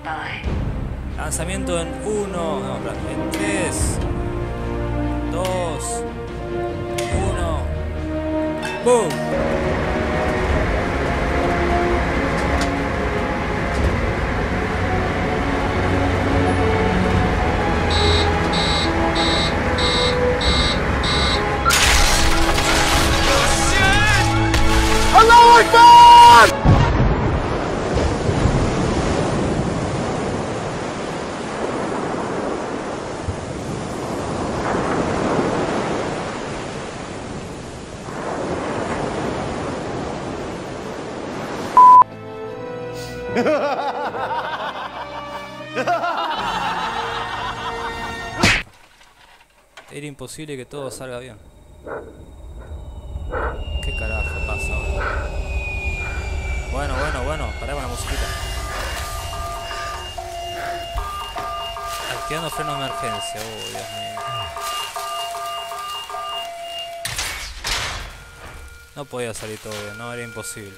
Bye. Lanzamiento en 1, no, en 3, 2, 1. ¡Boom! Allahu Akbar! Era imposible que todo salga bien. ¿Qué carajo pasa ahora? Bueno, pará con la musiquita. Activando freno de emergencia, Dios mío. No podía salir todo bien, no, era imposible.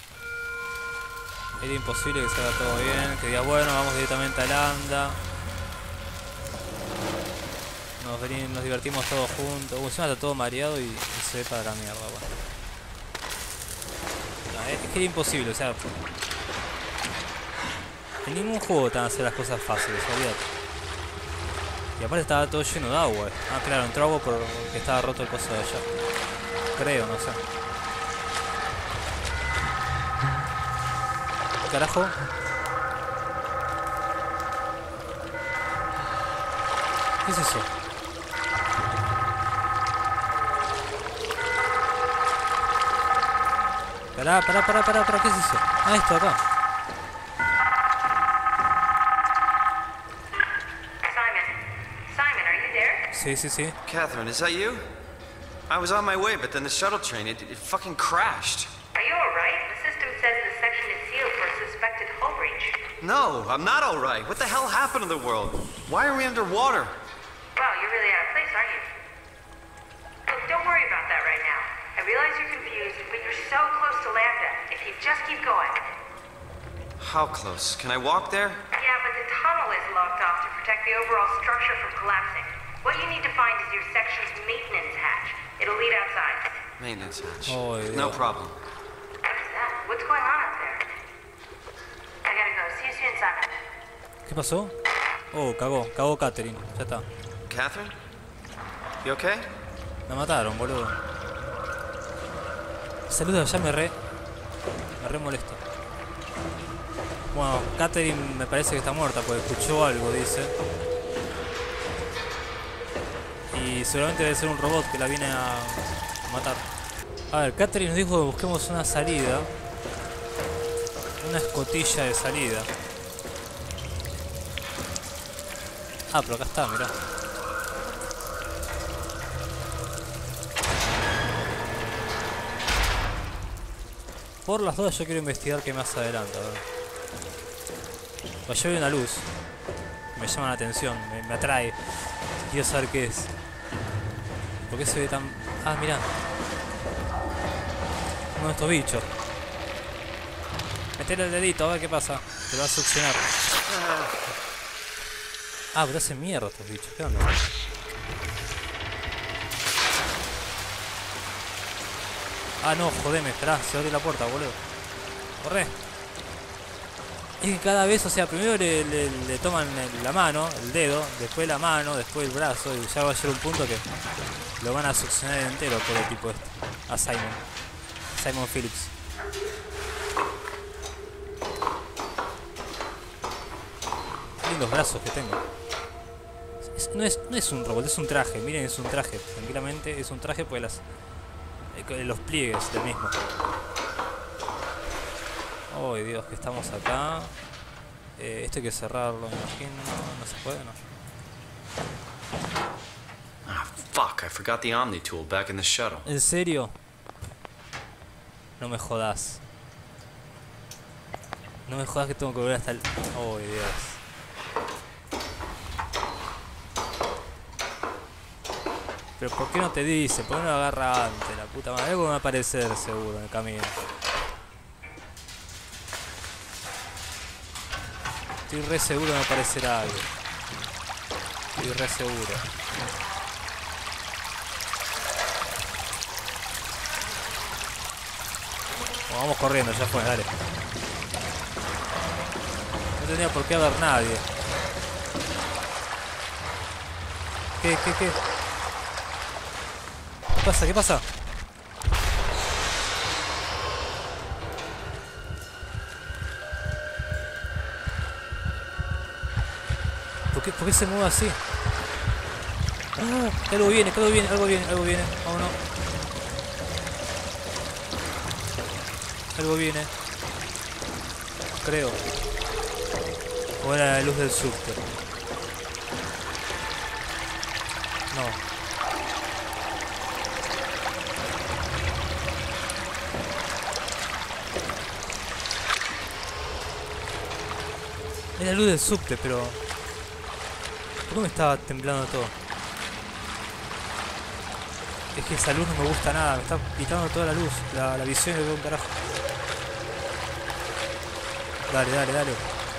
Era imposible que salga todo bien, que diga, bueno, vamos directamente a Lambda. Nos divertimos todos juntos. Encima está todo mareado y se ve para la mierda, bueno. No, es que era imposible, o sea... En ningún juego te van a hacer las cosas fáciles, olvídate. Y aparte estaba todo lleno de agua. Ah, claro, entró agua porque estaba roto el coso de allá. Creo, no sé. ¿Qué carajo? ¿Qué es eso? Pará, ¿qué es eso? Ah, esto acá. Simon, are you there? Sí. Catherine, is that you? I was on my way, but then the shuttle train, it fucking crashed. Are you alright? The system says the section is sealed for a suspected hull breach. No, I'm not alright. What the hell happened to the world? Why are we underwater? Wow, you're really out of place, aren't you? Look, don't worry about that right now. I realize you're confused, but you're so close to Lambda. If you just keep going. How close? Can I walk there? Yeah, but the tunnel is locked off to protect the overall structure from collapsing. What you need to find is your section's maintenance hatch. It'll lead outside. Maintenance hatch. Oh, yeah. No problem. What is that? What's going on up there? I gotta go. See you soon, Simon. ¿Qué pasó? Oh, cagó Catherine. Ya está. Catherine? You okay? La mataron, boludo. Saluda, ya me re molesto. Bueno, Catherine me parece que está muerta porque escuchó algo, dice. Y seguramente debe ser un robot que la viene a matar. A ver, Catherine nos dijo que busquemos una salida. Una escotilla de salida. Ah, pero acá está, mirá. Por las dudas yo quiero investigar qué más adelante, a ver. Pues yo veo una luz. Me llama la atención, me atrae. Quiero saber qué es. ¿Por qué se ve tan...? Ah, mirá. Uno de estos bichos. Metele el dedito, a ver qué pasa. Te lo va a succionar. Ah, pero hacen mierda estos bichos. ¿Qué onda? Ah, no, jodeme, esperá, se abre la puerta, boludo. Corre. Es que cada vez, o sea, primero le toman la mano, el dedo, después la mano, después el brazo, y ya va a llegar un punto que lo van a succionar entero por el tipo este. A Simon Phillips. Qué lindos brazos que tengo. No es un robot, es un traje, miren, es un traje, tranquilamente es un traje pues los pliegues del mismo. Oh Dios, que estamos acá. Esto hay que cerrarlo, me imagino. No se puede, no. Ah, fuck, I forgot the Omni tool back in the shuttle. ¿En serio? No me jodas. No me jodas que tengo que volver hasta el... Oh Dios. Pero ¿por qué no te dice? ¿Por qué no lo agarra antes? La puta madre. Algo me va a aparecer seguro en el camino. Estoy re seguro de no aparecer algo. Estoy re seguro. Bueno, vamos corriendo, ya fue, dale. No tenía por qué haber nadie. ¿Qué? ¿Qué pasa? ¿Qué pasa? ¿Por qué se mueve así? ¡Ah! Algo viene. Vámonos. Algo viene. Creo. O era la luz del subte. No. Es la luz del subte, pero... ¿por qué me estaba temblando todo? Es que esa luz no me gusta nada, me está quitando toda la luz, la visión de todo un carajo. Dale.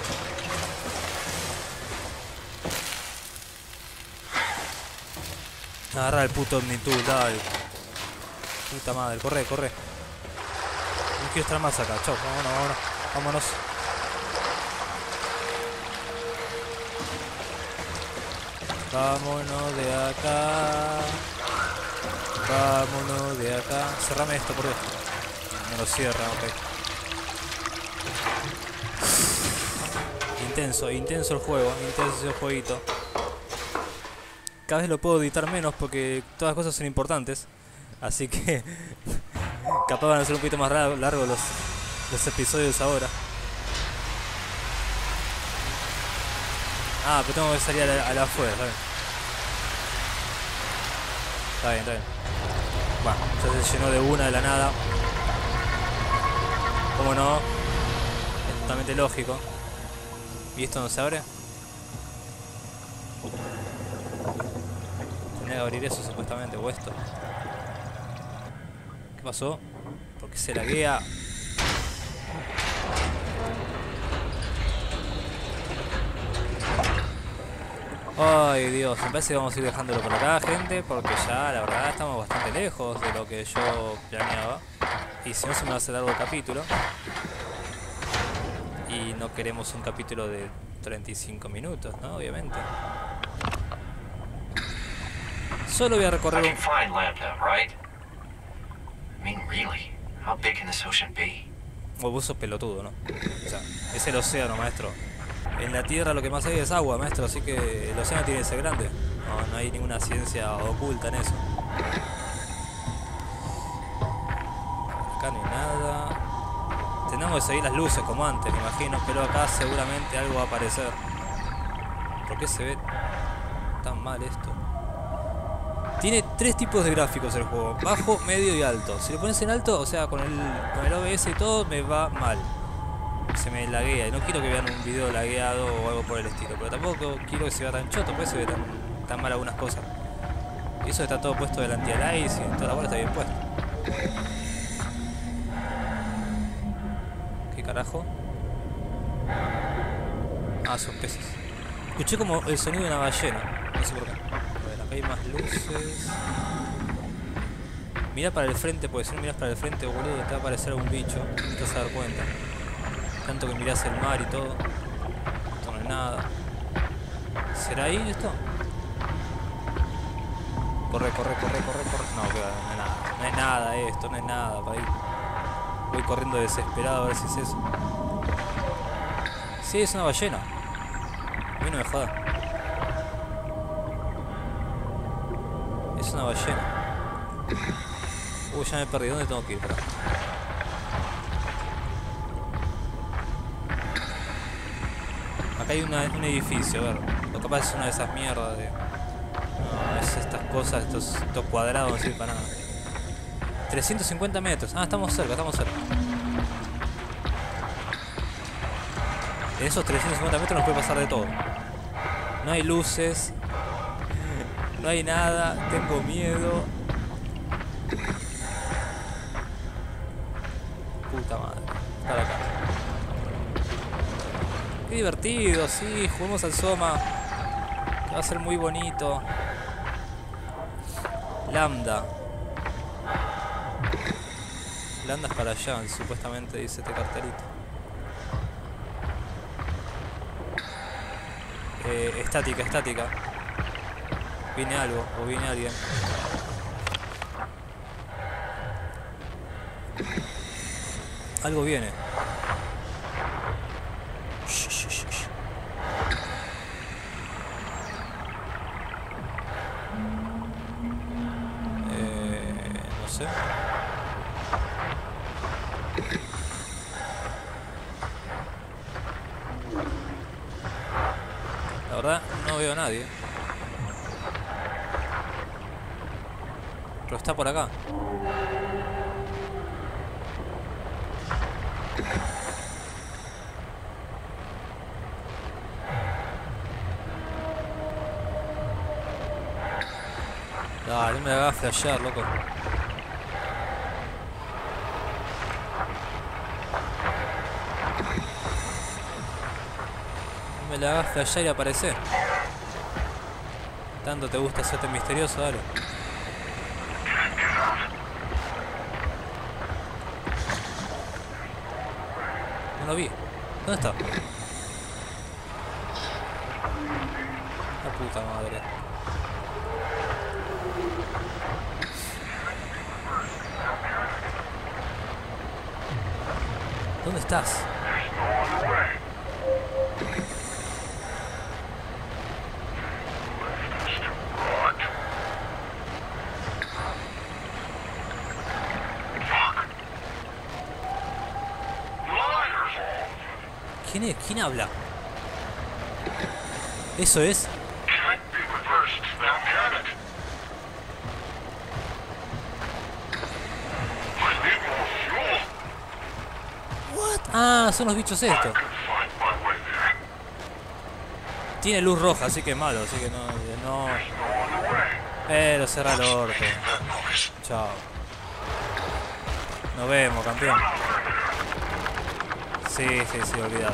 Agarra el puto Omnitool, dale. Puta madre, corre. No quiero estar más acá, chau, vámonos. Vámonos de acá. Cerrame esto, por Dios. Me lo cierra, ok. Intenso el juego, intenso el jueguito. Cada vez lo puedo editar menos porque todas las cosas son importantes. Así que capaz van a ser un poquito más largos los episodios ahora. Ah, pero tengo que salir a la afuera, está bien. Bueno, ya se llenó de una de la nada. ¿Cómo no? Es totalmente lógico. ¿Y esto no se abre? Tenía que abrir eso supuestamente, o esto. ¿Qué pasó? ¿Por qué se laguea? Ay Dios, me parece que vamos a ir dejándolo por acá, gente, porque ya la verdad estamos bastante lejos de lo que yo planeaba. Y si no, se me va a hacer largo el capítulo. Y no queremos un capítulo de 35 minutos, ¿no? Obviamente. Solo voy a recorrer un... vos sos pelotudo, ¿no? O sea, es el océano, maestro. En la Tierra lo que más hay es agua, maestro, así que el océano tiene que ser grande. No hay ninguna ciencia oculta en eso. Acá no hay nada. Tenemos que seguir las luces como antes, me imagino, pero acá seguramente algo va a aparecer. ¿Por qué se ve tan mal esto? Tiene 3 tipos de gráficos el juego: bajo, medio y alto. Si lo pones en alto, o sea, con el OBS y todo, me va mal. Se me laguea y no quiero que vean un video lagueado o algo por el estilo, pero tampoco quiero que se vea tan choto, pues se ve tan mal algunas cosas. Y eso está todo puesto del anti-aliasing y toda la bola está bien puesto. ¿Qué carajo? Ah, son peces. Escuché como el sonido de una ballena, no sé por qué. A ver, acá hay más luces. Mira para el frente, porque si no miras para el frente, boludo, te va a aparecer algún bicho, no te vas a dar cuenta. Tanto que mirás el mar y todo. Esto no es nada. ¿Será ahí esto? Corre. No, no es nada. No es nada esto, no es nada para ir. Voy corriendo desesperado a ver si es eso. Sí, es una ballena. A mí no me joda. Es una ballena. Ya me perdí. ¿Dónde tengo que ir? Para? Acá hay un edificio, a ver. Lo que pasa es una de esas mierdas de... No, es estas cosas, estos cuadrados no sirven para nada. 350 metros. Ah, estamos cerca. En esos 350 metros nos puede pasar de todo. No hay luces. No hay nada. Tengo miedo. Puta madre. Para acá. Qué divertido, sí, juguemos al Soma. Que va a ser muy bonito. Lambda. Lambda es para allá, supuestamente dice este cartelito. Estática, estática. Viene algo, o viene alguien. Algo viene. Shh, shh, shh, shh. No sé. La verdad, no veo a nadie. Pero está por acá. Dale, no me hagas flashear, loco. No me la hagas flashear y aparecer. Tanto te gusta hacerte misterioso, dale. No lo vi. ¿Dónde está? La puta madre. ¿Dónde estás? ¿Quién es? ¿Quién habla? Eso es. What? Ah, son los bichos estos. Tiene luz roja, así que es malo, así que no. Pero cerra el orto. Chao. Nos vemos, campeón. Sí, olvidate.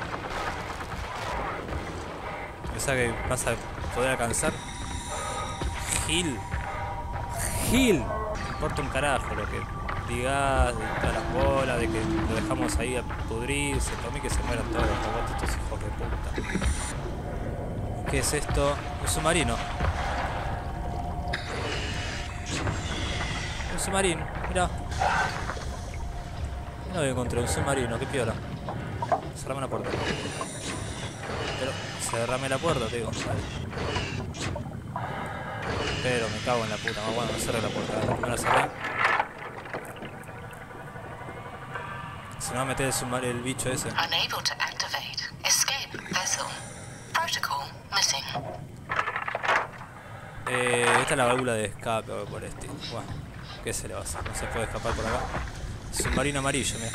Pensaba que vas a poder alcanzar. Gil. Me importa un carajo lo que digas, de todas las bolas, de que lo dejamos ahí a pudrirse. Para mí que se mueran todos los robots, estos hijos de puta. ¿Qué es esto? Un submarino. Un submarino, mirá. No encontré un submarino, qué piola. Cerrame la puerta. Pero, cerrame la puerta, te digo. Pero me cago en la puta, más bueno, no cerré la puerta. La primera cerré. Se me va a meter el bicho ese. Unable to activate. Escape vessel. Protocol missing. Esta es la válvula de escape o por este. Bueno, ¿qué se le va a hacer? No se puede escapar por acá. Submarino amarillo, mira.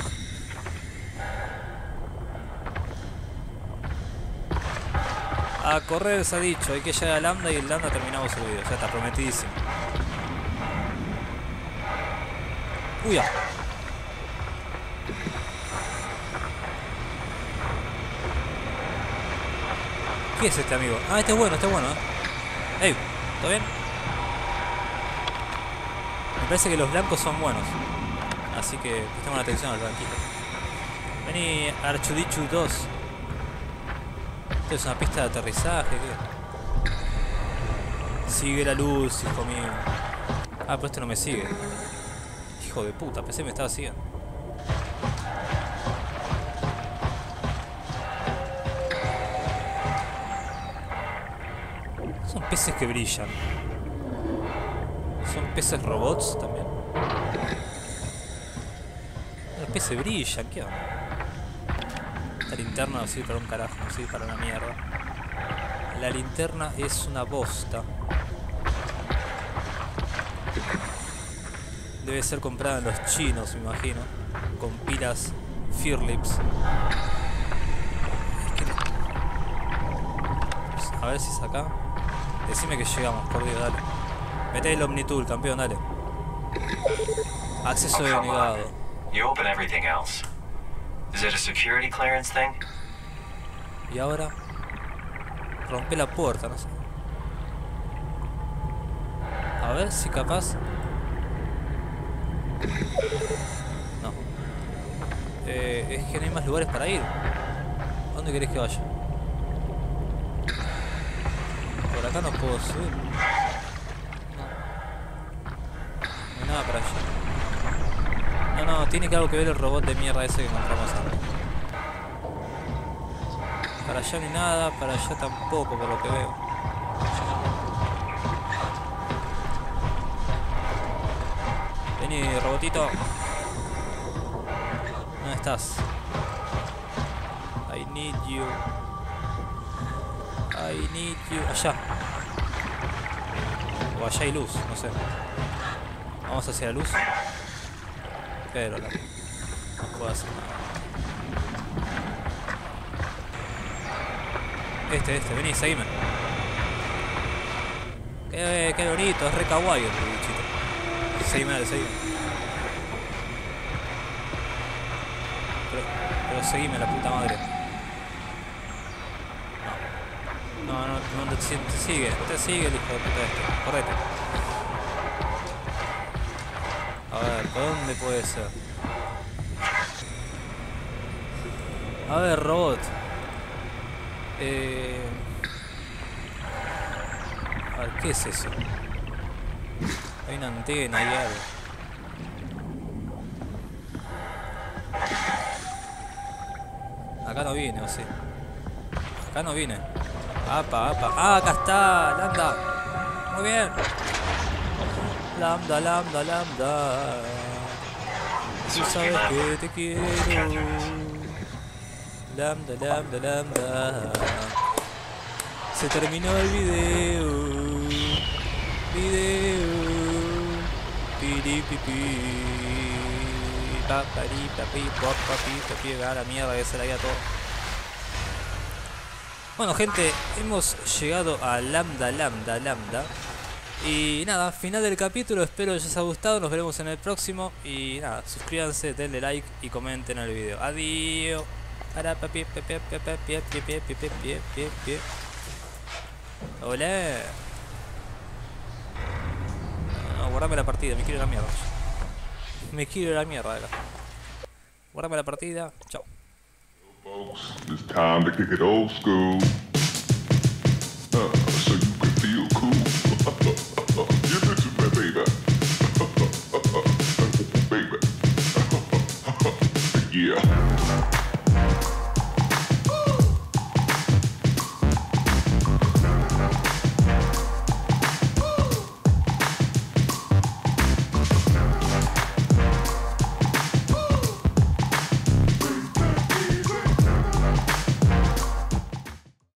A correr se ha dicho, hay que llegar a Lambda y el Lambda terminamos el video, ya está prometidísimo. Uy, ya. ¿Qué es este amigo? Ah, este es bueno, Ey, ¿todo bien? Me parece que los blancos son buenos. Así que prestemos atención al blanquito. Vení, Archudichu 2. Esto es una pista de aterrizaje, ¿qué? Sigue la luz, hijo mío. Ah, pero este no me sigue. Hijo de puta, pensé que me estaba siguiendo. Son peces que brillan. Son peces robots también. Los peces brillan, ¿qué onda? Esta linterna no sirve para un carajo, no sirve para una mierda. La linterna es una bosta. Debe ser comprada en los chinos, me imagino. Con pilas Philips. A ver si es acá. Decime que llegamos, por Dios, dale. Mete el Omnitool, campeón, dale. Acceso denegado. You open everything else. Is it a security clearance thing? Y ahora rompe la puerta, no sé. A ver si capaz. No. Es que no hay más lugares para ir. ¿A dónde querés que vaya? Por acá no puedo subir. No hay nada para allá. No, tiene que algo que ver el robot de mierda ese que encontramos antes. Para allá ni nada, para allá tampoco, por lo que veo. Vení, robotito. ¿Dónde estás? I need you. I need you. Allá. O allá hay luz, no sé. Vamos hacia la luz. Pero no puedo hacer nada. Vení, seguime. Qué bonito, es re kawaii el bichito. Seguime. Pero seguime, la puta madre. No te sigue el hijo de puta este. Correte. A ver, ¿por dónde puede ser? A ver, robot. A ver, ¿qué es eso? Hay una antena y algo. Acá no viene, ¿o sí? Acá no viene. Apa. Ah, acá está, Lambda. Muy bien. Lambda. Tú sabes que te quiero. Lambda. Se terminó el video. Piripipi. Papi, a la mierda que se la guía todo. Bueno, gente, hemos llegado a Lambda. Y nada, final del capítulo, espero que les haya gustado, nos veremos en el próximo. Y nada, suscríbanse, denle like y comenten el video. Adiós. Hola. No, guardame la partida, me quiero ir a la mierda. Me quiero ir a la mierda de acá. Guardame la partida, chao. Folks, it's time to kick it old school. So